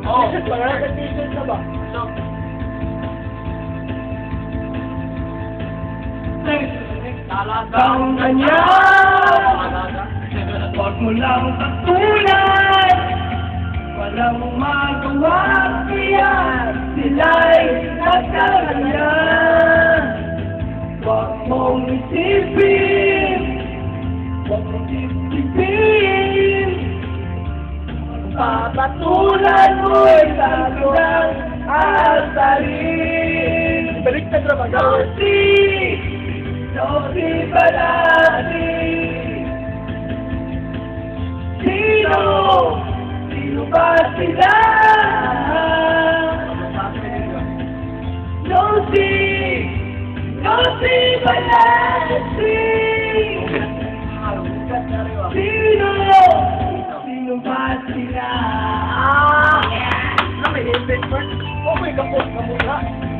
Oo. Parang sa t-shirt na ba? So, Talagang kanya, huwag mo lang patulan. Walang magawa kaya sila'y nagkakaya. Huwag mong isipin, huwag mong isipin. Papatulan mo'y talagang asarin. Balik na naman. Nosi Balati. Sino? Sino ba sila? Nosi Balati. Sino? Sino ba sila? may event first. Okay, kapos ka muna.